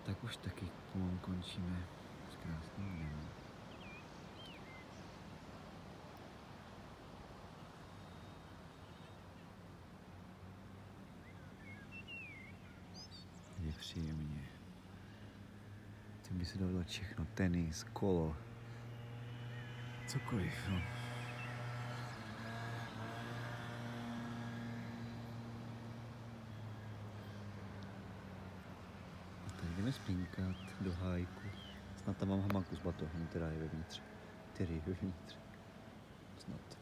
tak už taky pomalu končíme s krásným dnem. Je příjemně. Tím by se dalo všechno, tenis, kolo, cokoliv. No. A tady jdeme spinkat do hájku. Snad tam mám hamáku s batohem, která je vevnitř. Který je vevnitř. Snad.